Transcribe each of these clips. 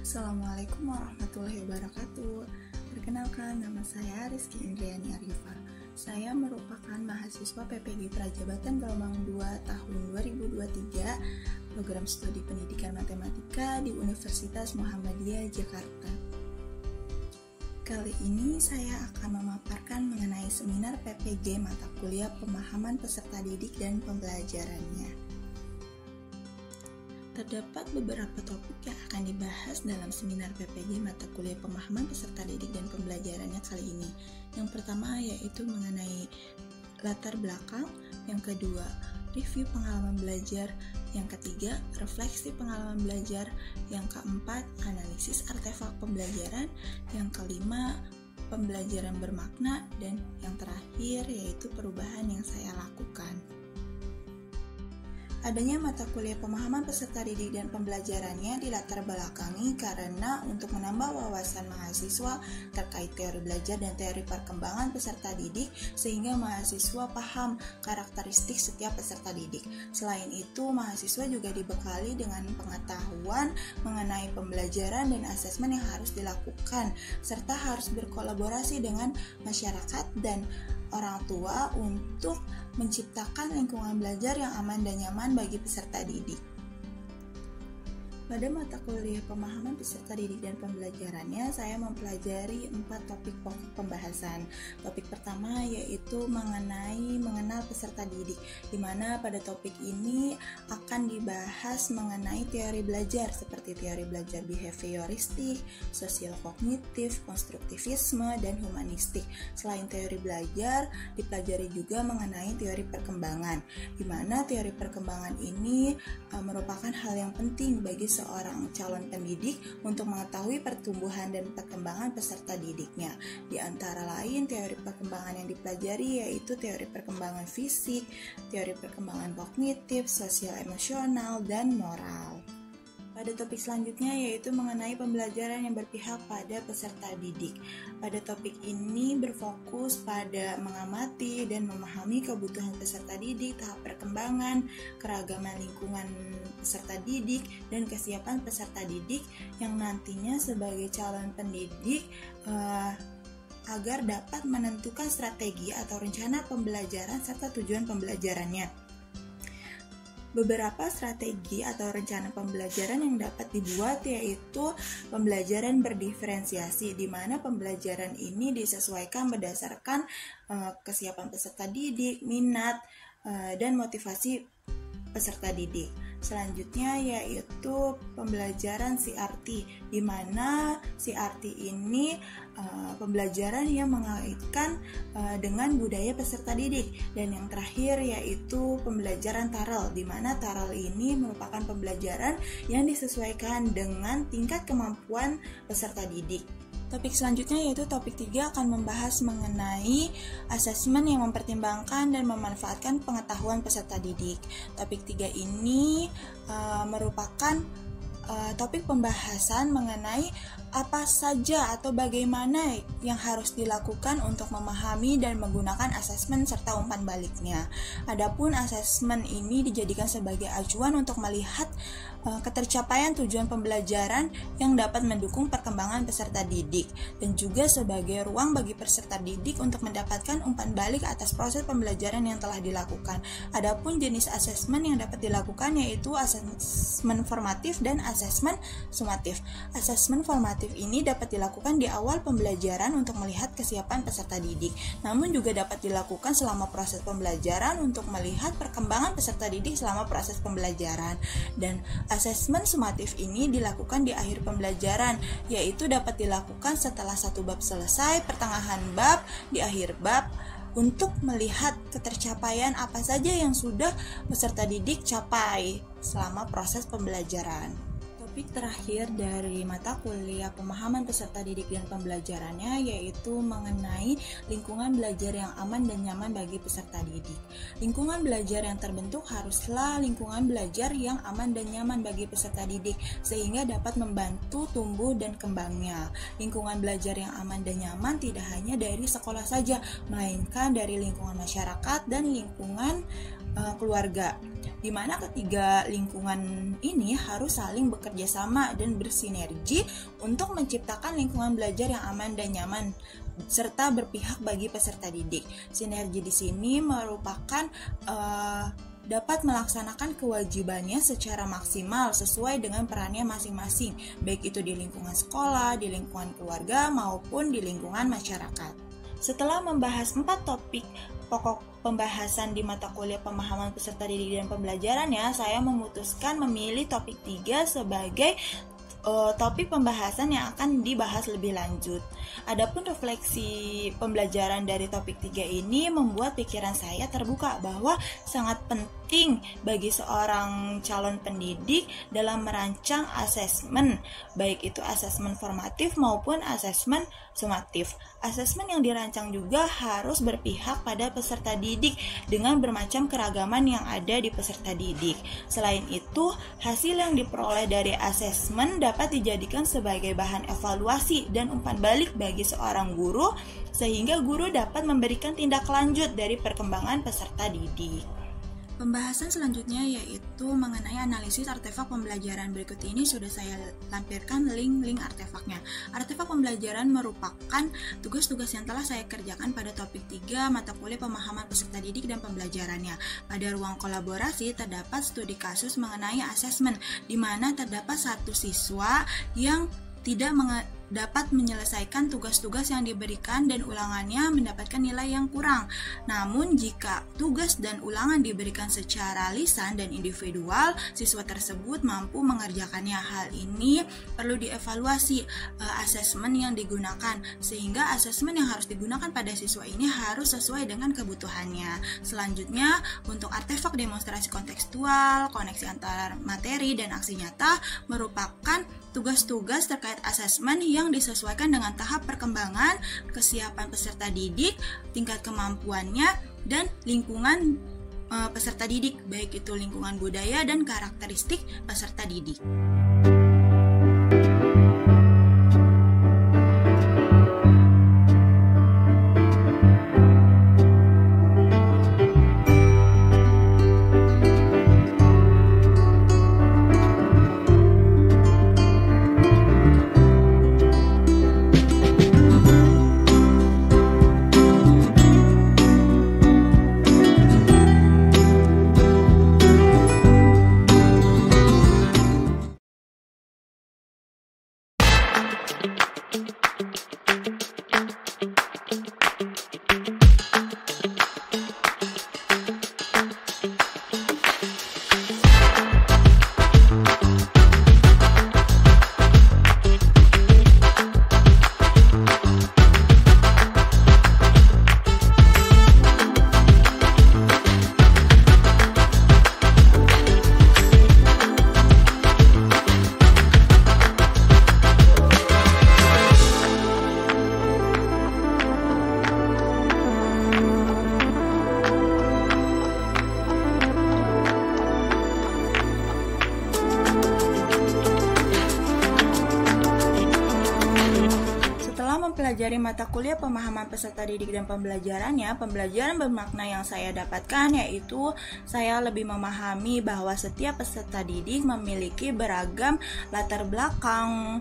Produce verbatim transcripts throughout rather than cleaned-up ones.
Assalamualaikum warahmatullahi wabarakatuh. Perkenalkan, nama saya Rizky Indriani Arifa. Saya merupakan mahasiswa P P G Prajabatan Gelombang dua tahun dua ribu dua puluh tiga, program studi pendidikan matematika di Universitas Muhammadiyah Jakarta. Kali ini saya akan memaparkan mengenai seminar P P G mata kuliah pemahaman peserta didik dan pembelajarannya. Terdapat beberapa topik yang akan dibahas dalam seminar P P G mata kuliah pemahaman peserta didik dan pembelajarannya kali ini. Yang pertama yaitu mengenai latar belakang, yang kedua review pengalaman belajar, yang ketiga refleksi pengalaman belajar, yang keempat analisis artefak pembelajaran, yang kelima pembelajaran bermakna, dan yang terakhir yaitu perubahan yang saya lakukan. Adanya mata kuliah pemahaman peserta didik dan pembelajarannya dilatar belakangi karena untuk menambah wawasan mahasiswa terkait teori belajar dan teori perkembangan peserta didik sehingga mahasiswa paham karakteristik setiap peserta didik. Selain itu, mahasiswa juga dibekali dengan pengetahuan mengenai pembelajaran dan asesmen yang harus dilakukan serta harus berkolaborasi dengan masyarakat dan orang tua untuk menciptakan lingkungan belajar yang aman dan nyaman bagi peserta didik. Pada mata kuliah pemahaman peserta didik dan pembelajarannya, saya mempelajari empat topik pokok pembahasan. Topik pertama yaitu mengenai mengenal peserta didik, di mana pada topik ini akan dibahas mengenai teori belajar seperti teori belajar behavioristik, sosial kognitif, konstruktivisme, dan humanistik. Selain teori belajar, dipelajari juga mengenai teori perkembangan, di mana teori perkembangan ini uh, merupakan hal yang penting bagi seorang calon pendidik untuk mengetahui pertumbuhan dan perkembangan peserta didiknya. Di antara lain, teori perkembangan yang dipelajari yaitu teori perkembangan fisik, teori perkembangan kognitif, sosial emosional, dan moral. Pada topik selanjutnya yaitu mengenai pembelajaran yang berpihak pada peserta didik. Pada topik ini berfokus pada mengamati dan memahami kebutuhan peserta didik, tahap perkembangan, keragaman lingkungan peserta didik, dan kesiapan peserta didik yang nantinya sebagai calon pendidik uh, agar dapat menentukan strategi atau rencana pembelajaran serta tujuan pembelajarannya. Beberapa strategi atau rencana pembelajaran yang dapat dibuat yaitu pembelajaran berdiferensiasi, di mana pembelajaran ini disesuaikan berdasarkan uh, kesiapan peserta didik, minat, uh, dan motivasi peserta didik. Selanjutnya yaitu pembelajaran C R T, di mana C R T ini uh, pembelajaran yang mengaitkan uh, dengan budaya peserta didik. Dan yang terakhir yaitu pembelajaran T A R L, di mana T A R L ini merupakan pembelajaran yang disesuaikan dengan tingkat kemampuan peserta didik. Topik selanjutnya yaitu topik tiga akan membahas mengenai asesmen yang mempertimbangkan dan memanfaatkan pengetahuan peserta didik. Topik tiga ini uh, merupakan uh, topik pembahasan mengenai apa saja atau bagaimana yang harus dilakukan untuk memahami dan menggunakan asesmen serta umpan baliknya. Adapun asesmen ini dijadikan sebagai acuan untuk melihat uh, ketercapaian tujuan pembelajaran yang dapat mendukung perkembangan peserta didik dan juga sebagai ruang bagi peserta didik untuk mendapatkan umpan balik atas proses pembelajaran yang telah dilakukan. Adapun jenis asesmen yang dapat dilakukan yaitu asesmen formatif dan asesmen sumatif. Asesmen formatif ini dapat dilakukan di awal pembelajaran untuk melihat kesiapan peserta didik, namun juga dapat dilakukan selama proses pembelajaran untuk melihat perkembangan peserta didik selama proses pembelajaran. Dan asesmen sumatif ini dilakukan di akhir pembelajaran, yaitu dapat dilakukan setelah satu bab selesai, pertengahan bab, di akhir bab, untuk melihat ketercapaian apa saja yang sudah peserta didik capai selama proses pembelajaran. Topik terakhir dari mata kuliah pemahaman peserta didik dan pembelajarannya yaitu mengenai lingkungan belajar yang aman dan nyaman bagi peserta didik. Lingkungan belajar yang terbentuk haruslah lingkungan belajar yang aman dan nyaman bagi peserta didik sehingga dapat membantu tumbuh dan kembangnya. Lingkungan belajar yang aman dan nyaman tidak hanya dari sekolah saja, melainkan dari lingkungan masyarakat dan lingkungan uh, keluarga. di mana ketiga lingkungan ini harus saling bekerja sama dan bersinergi untuk menciptakan lingkungan belajar yang aman dan nyaman serta berpihak bagi peserta didik. Sinergi di sini merupakan uh, dapat melaksanakan kewajibannya secara maksimal sesuai dengan perannya masing-masing, baik itu di lingkungan sekolah, di lingkungan keluarga, maupun di lingkungan masyarakat. Setelah membahas empat topik pokok pembahasan di mata kuliah pemahaman peserta didik dan pembelajarannya, saya memutuskan memilih topik tiga sebagai uh, topik pembahasan yang akan dibahas lebih lanjut. Adapun refleksi pembelajaran dari topik tiga ini membuat pikiran saya terbuka bahwa sangat penting bagi seorang calon pendidik dalam merancang asesmen, baik itu asesmen formatif maupun asesmen sumatif. Asesmen yang dirancang juga harus berpihak pada peserta didik dengan bermacam keragaman yang ada di peserta didik. Selain itu, hasil yang diperoleh dari asesmen dapat dijadikan sebagai bahan evaluasi dan umpan balik bagi seorang guru, sehingga guru dapat memberikan tindak lanjut dari perkembangan peserta didik. Pembahasan selanjutnya yaitu mengenai analisis artefak pembelajaran. Berikut ini sudah saya lampirkan link-link artefaknya. Artefak pembelajaran merupakan tugas-tugas yang telah saya kerjakan pada topik tiga mata kuliah pemahaman peserta didik dan pembelajarannya. Pada ruang kolaborasi terdapat studi kasus mengenai asesmen, di mana terdapat satu siswa yang tidak menge- dapat menyelesaikan tugas-tugas yang diberikan dan ulangannya mendapatkan nilai yang kurang. Namun jika tugas dan ulangan diberikan secara lisan dan individual, siswa tersebut mampu mengerjakannya. Hal ini perlu dievaluasi uh, asesmen yang digunakan, sehingga asesmen yang harus digunakan pada siswa ini harus sesuai dengan kebutuhannya. Selanjutnya, untuk artefak demonstrasi kontekstual, koneksi antara materi dan aksi nyata merupakan tugas-tugas terkait asesmen yang disesuaikan dengan tahap perkembangan, kesiapan peserta didik, tingkat kemampuannya, dan lingkungan e, peserta didik, baik itu lingkungan budaya dan karakteristik peserta didik. Mempelajari mata kuliah pemahaman peserta didik dan pembelajarannya, pembelajaran bermakna yang saya dapatkan yaitu saya lebih memahami bahwa setiap peserta didik memiliki beragam latar belakang,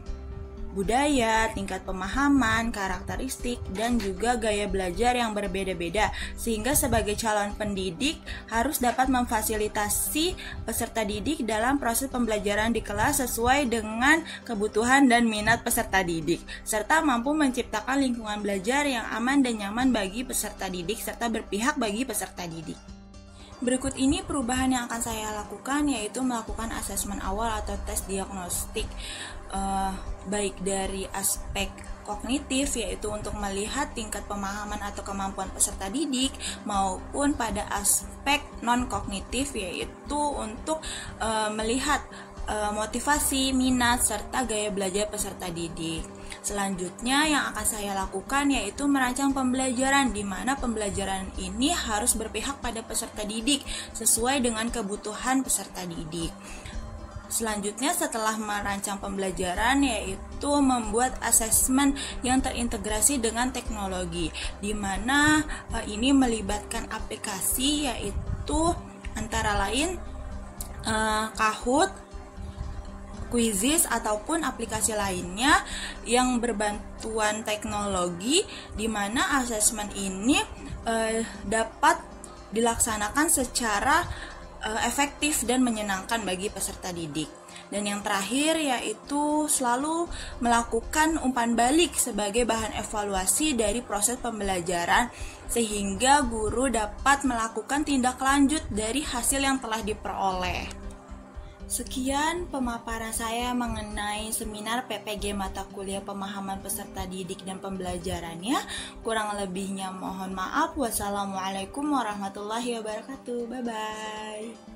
budaya, tingkat pemahaman, karakteristik, dan juga gaya belajar yang berbeda-beda, sehingga sebagai calon pendidik harus dapat memfasilitasi peserta didik dalam proses pembelajaran di kelas sesuai dengan kebutuhan dan minat peserta didik, serta mampu menciptakan lingkungan belajar yang aman dan nyaman bagi peserta didik serta berpihak bagi peserta didik. Berikut ini perubahan yang akan saya lakukan, yaitu melakukan asesmen awal atau tes diagnostik, uh, baik dari aspek kognitif, yaitu untuk melihat tingkat pemahaman atau kemampuan peserta didik, maupun pada aspek non-kognitif, yaitu untuk uh, melihat uh, motivasi, minat, serta gaya belajar peserta didik. Selanjutnya yang akan saya lakukan yaitu merancang pembelajaran, di mana pembelajaran ini harus berpihak pada peserta didik sesuai dengan kebutuhan peserta didik. Selanjutnya setelah merancang pembelajaran yaitu membuat asesmen yang terintegrasi dengan teknologi, di mana uh, ini melibatkan aplikasi yaitu antara lain uh, Kahoot, Quizizz ataupun aplikasi lainnya yang berbantuan teknologi, di mana asesmen ini uh, dapat dilaksanakan secara uh, efektif dan menyenangkan bagi peserta didik. Dan yang terakhir yaitu selalu melakukan umpan balik sebagai bahan evaluasi dari proses pembelajaran, sehingga guru dapat melakukan tindak lanjut dari hasil yang telah diperoleh. Sekian pemaparan saya mengenai seminar P P G mata kuliah pemahaman peserta didik dan pembelajarannya. Kurang lebihnya mohon maaf. Wassalamualaikum warahmatullahi wabarakatuh. Bye-bye.